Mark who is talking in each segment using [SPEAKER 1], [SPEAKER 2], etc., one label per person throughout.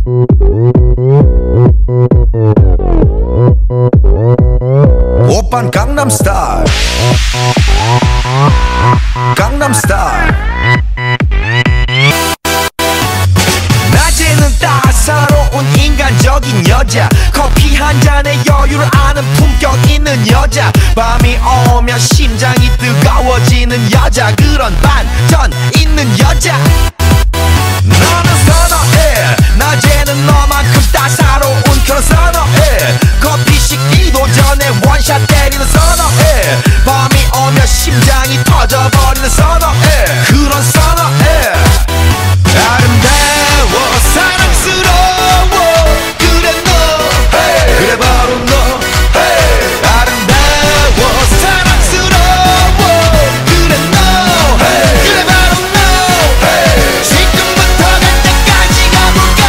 [SPEAKER 1] 오빤 강남스타일 강남스타일 낮에는 따사로운 인간적인 여자 커피 한 잔에 여유를 아는 품격 있는 여자 밤이 오면 심장이 뜨거워지는 여자 그런 반전 있는 여자 너는 선어해 낮에는 너만큼 따사로운 그런 선어해 커피 식기도 전에 원샷 때리는 선어해 밤이 오면 심장이 터져버리는 선어해 그런 선어해 아름다워 사랑스러워 그래 너 hey. 그래 바로 너 hey. 아름다워 사랑스러워 그래 너 hey. 그래 바로 너 hey. 지금부터 갈 때까지 가볼까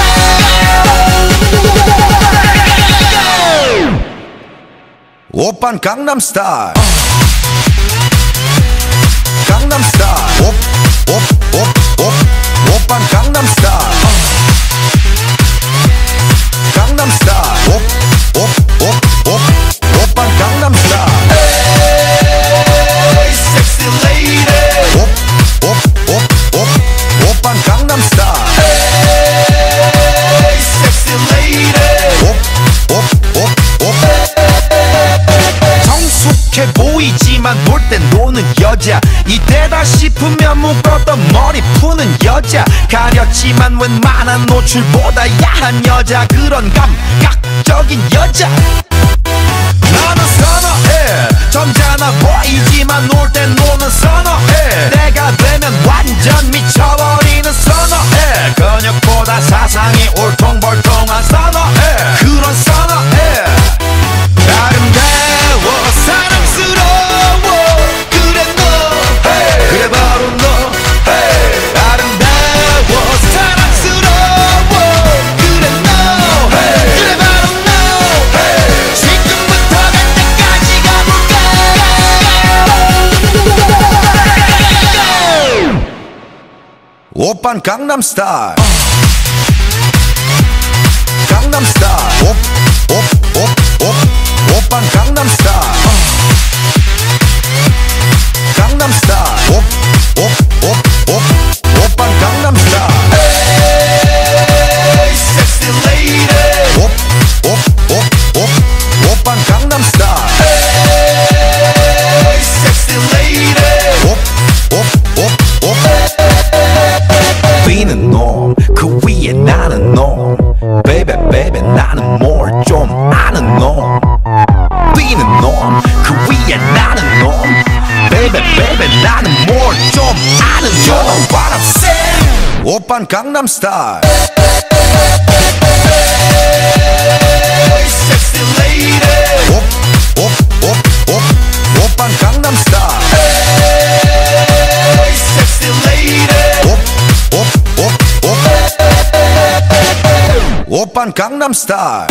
[SPEAKER 1] 오빤 강남스타일 강남스타일 오빤 강남스타일 강남스타일 오빤 강남스타일 에이 섹시 레이디 오빤 강남스타일 에이 섹시 레이디 성숙해 보이지만 놀 땐 노는 여자 이때다 싶으면 묶었던 머리 푸는 여자 가렸지만 웬만한 노출보다 야한 여자 그런 감각적인 여자 나는 선어해 점잖아 보이지만 놀 땐 노는 선어해 내가 되면 완전 미쳐버리는 선어해 근육보다 사상이 울퉁불퉁한 선어해 그런 선어해 아름다워 사랑스러워 그래 너 hey. 그래 바로 너 hey. 아름다워 사랑스러워 그래 너 hey. 그래 바로 너 hey. 지금부터 갈 때까지 가볼까 오빤 강남스타일 강남스타일 오빤 강남스타일 강남스타일 오빤 강남스타일 에이 섹시 레이디 오빤 강남스타일 에이 섹시 레이디 비는 놈 그 위에 나는 놈 베이베 베이베 나는 뭘 좀 아는 놈 비는 놈 그 위에 나는 놈 베이베 베이베 나는 뭘 좀 아는 놈 You know what I'm saying 오빤 강남스타일 Hey sexy lady 오빤 강남스타일 Hey sexy lady 오빤 강남스타일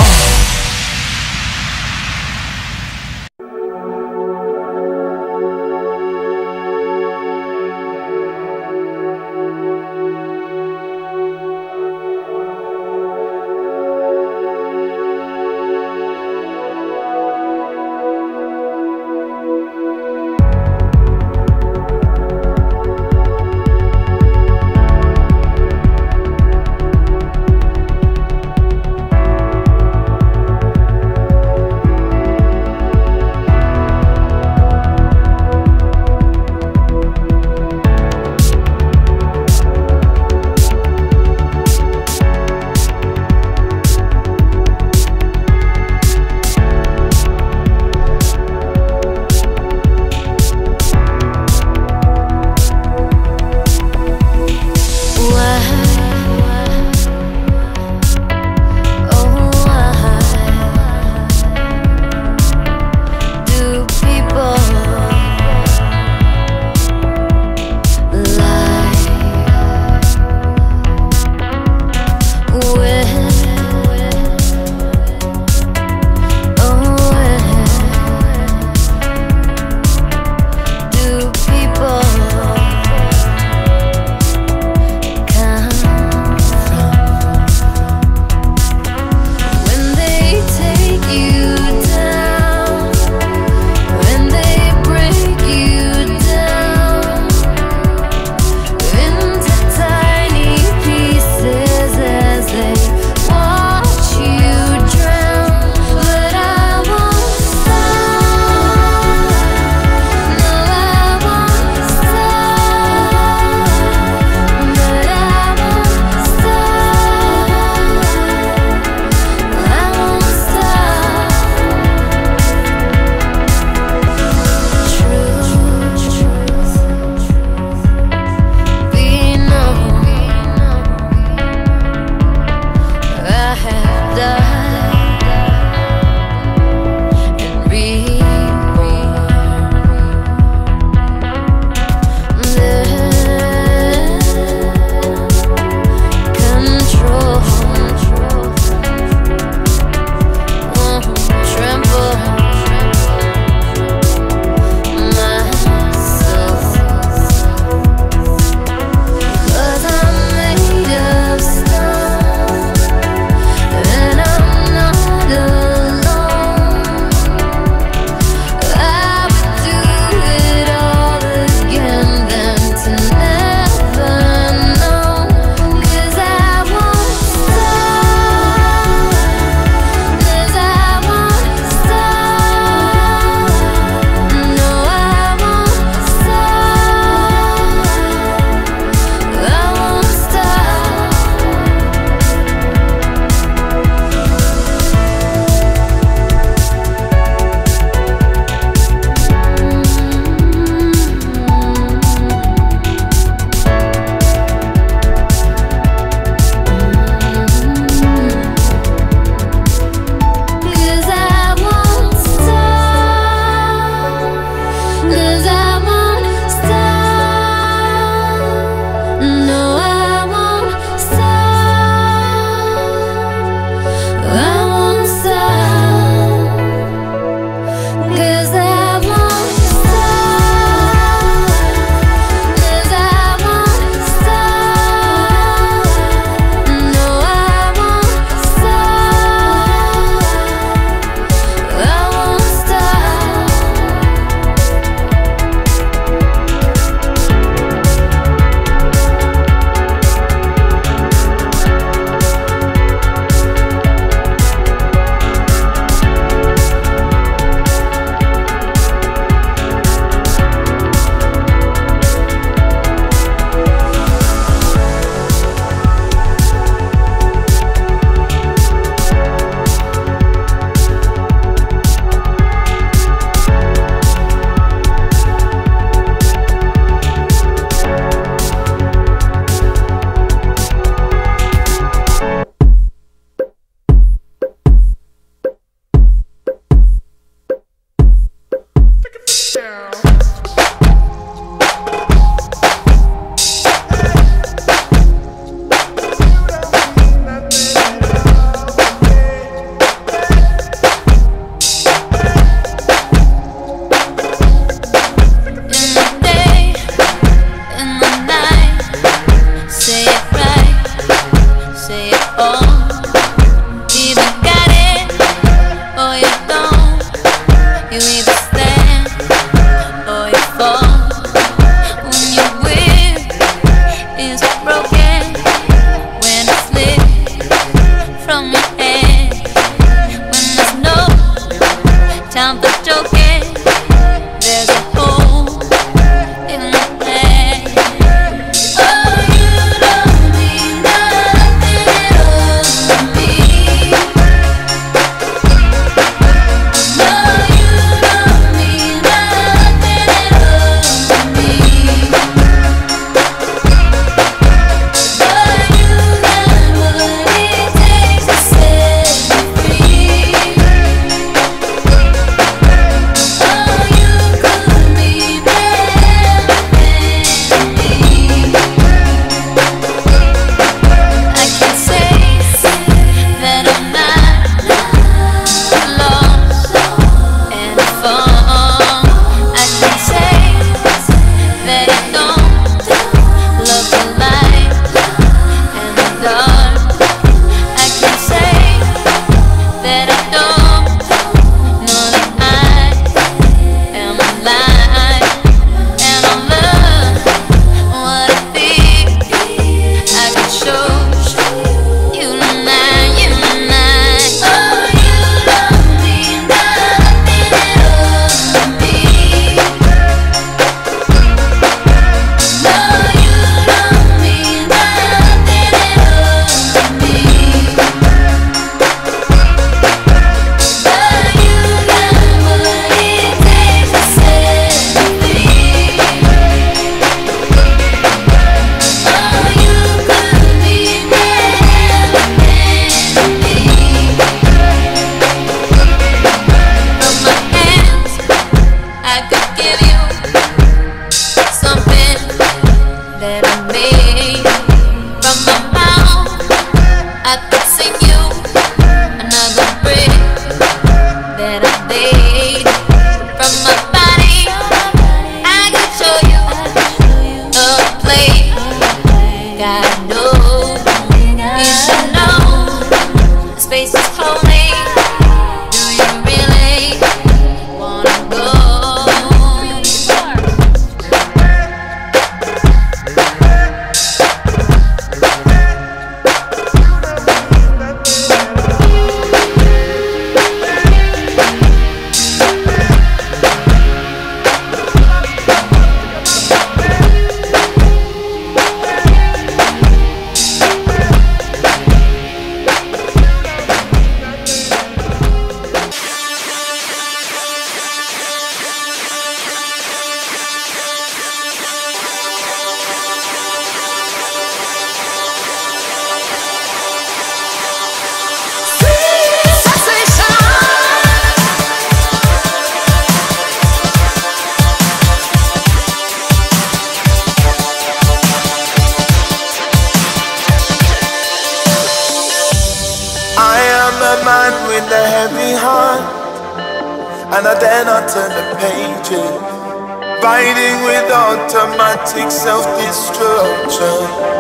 [SPEAKER 2] and I dare not turn the pages, fighting with automatic self-destruction.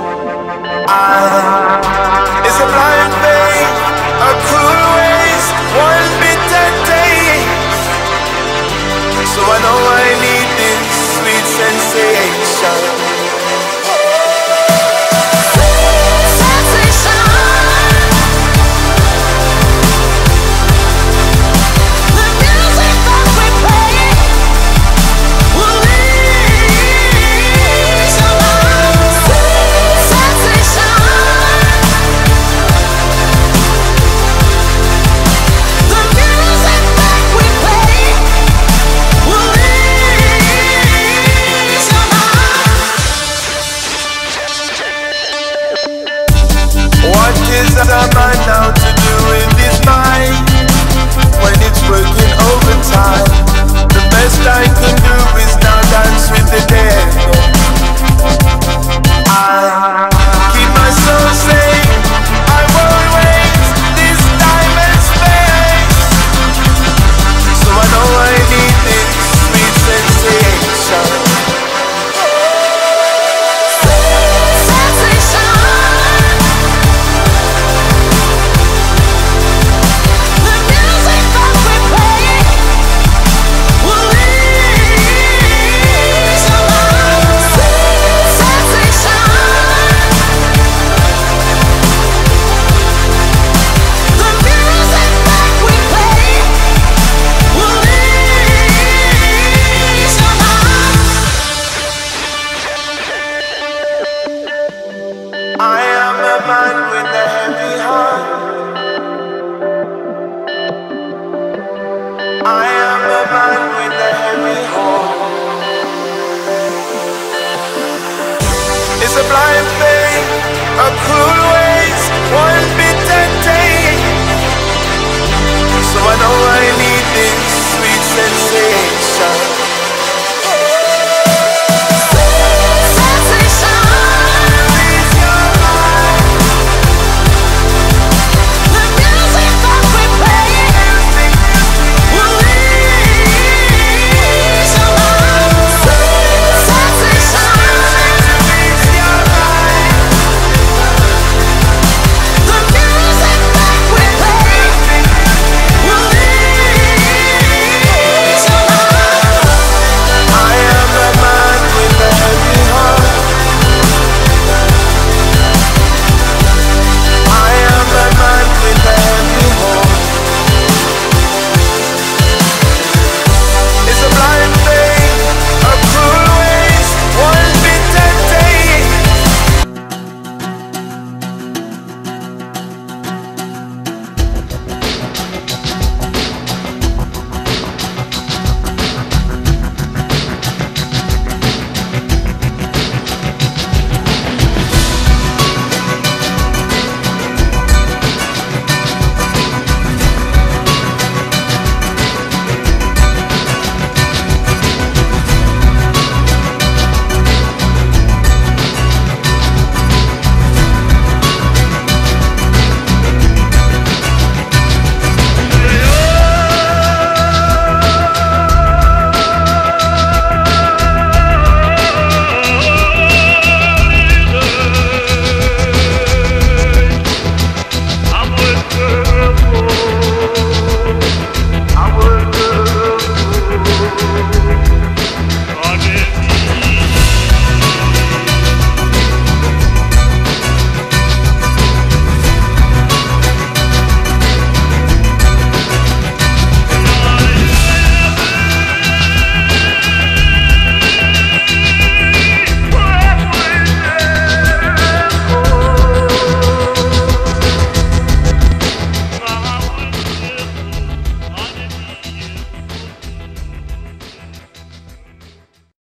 [SPEAKER 2] It's a blind faith, a cruel waste, one bitter days. So I know I need this sweet sensation. What is a man now to do with his mind when it's working overtime? The best I can do is now dance with the devil. I keep my soul safe, I won't waste this time and space. So I know I need this sweet sensation. Ooh.